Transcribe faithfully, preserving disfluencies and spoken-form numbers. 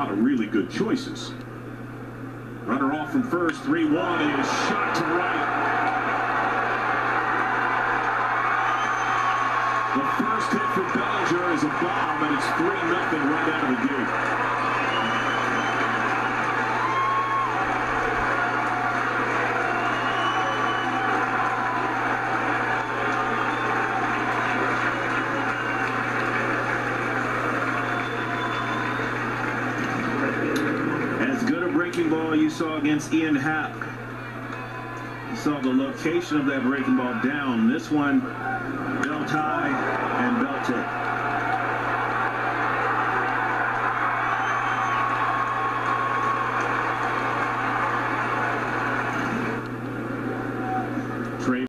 lot of really good choices. Runner off from first, three one is shot to right. The first hit for Bellinger is a bomb, and it's three nothing right out of the gate. Breaking ball you saw against Ian Happ. You saw the location of that breaking ball down. This one, belt high and belt tip.